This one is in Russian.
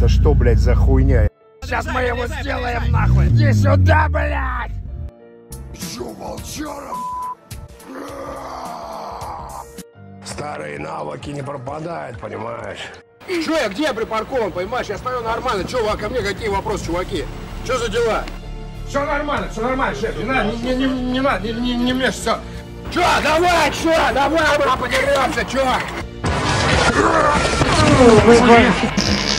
Это что, блядь, за хуйня? Сейчас мы его сделаем нахуй! Иди сюда, блядь! Чё, волчара? Старые навыки не пропадают, понимаешь? Чё я где припаркован, понимаешь? Я стою нормально. Чё ко мне какие вопросы, чуваки? Чё за дела? Все нормально, шеф. Не надо, не надо, не мешай, все. Чё, давай, мы подеремся, чё?